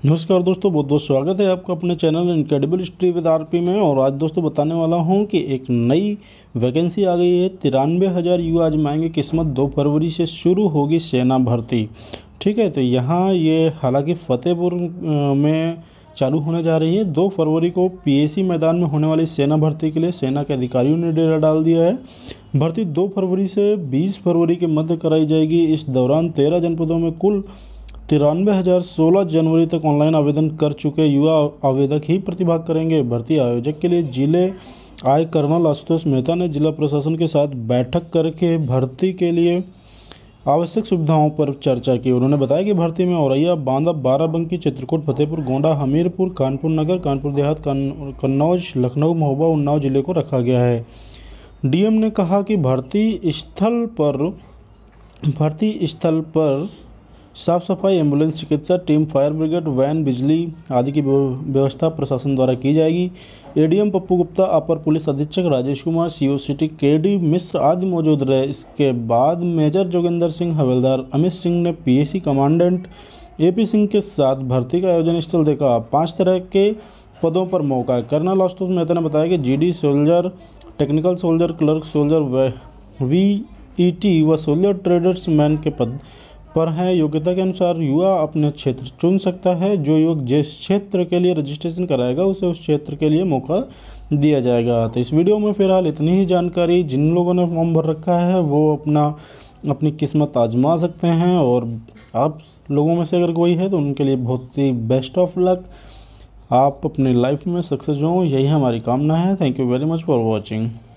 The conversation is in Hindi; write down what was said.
नमस्कार दोस्तों, बहुत बहुत स्वागत है आपका अपने channel incredible history with RP में। और आज दोस्तों बताने वाला हूं कि एक नई वैकेंसी आ गई है। 93,000 युवा आजमाएंगे किस्मत, 2 फरवरी से शुरू होगी सेना भर्ती। ठीक है, तो यहाँ ये हालांकि फतेहपुर में चालू होने जा रही है। 2 फरवरी को पीएसी मैदान में होने वाली सेना भर्ती के लिए सेना के अधिकारियों ने डेरा डाल दिया है। भर्ती 2 फरवरी से 20 फरवरी के मध्य कराई जाएगी। इस दौरान 13 जनपदों में कुल 93,000 16 जनवरी तक ऑनलाइन आवेदन कर चुके युवा आवेदक ही प्रतिभाग करेंगे। भर्ती आयोजक के लिए जिले आय कर्नल आशुतोष मेहता ने जिला प्रशासन के साथ बैठक करके भर्ती के लिए आवश्यक सुविधाओं पर चर्चा की। उन्होंने बताया कि भर्ती में औरैया, बांदा, बाराबंकी, चित्रकूट, फतेहपुर, गोंडा, हमीरपुर, कानपुर नगर, कानपुर देहात, कन्नौज, लखनऊ, महोबा, उन्नाव जिले को रखा गया है। डीएम ने कहा कि भर्ती स्थल पर साफ सफाई, एम्बुलेंस, चिकित्सा टीम, फायर ब्रिगेड, वैन, बिजली आदि की व्यवस्था प्रशासन द्वारा की जाएगी। एडीएम पप्पू गुप्ता, अपर पुलिस अधीक्षक Rajesh Kumar, CO city KD Mishra आदि मौजूद रहे। इसके बाद मेजर जोगिंदर सिंह, हवलदार अमित सिंह ने पीएसी कमांडेंट एपी सिंह के साथ भर्ती का आयोजन स्थल देखा। 5 तरह के पदों पर मौका है। कर्नल आशुतोष मेहता ने बताया कि GD soldier, technical soldier, clerk soldier, VET व सोल्जर ट्रेडर्स मैन के पद पर हैं। योग्यता के अनुसार युवा अपने क्षेत्र चुन सकता है। जो युवक जिस क्षेत्र के लिए रजिस्ट्रेशन कराएगा उसे उस क्षेत्र के लिए मौका दिया जाएगा। तो इस वीडियो में फिलहाल इतनी ही जानकारी। जिन लोगों ने फॉर्म भर रखा है वो अपनी किस्मत आजमा सकते हैं, और आप लोगों में से अगर कोई है तो उनके लिए बहुत ही बेस्ट ऑफ लक। आप अपनी लाइफ में सक्सेस हो, यही हमारी कामना है। Thank you very much for watching.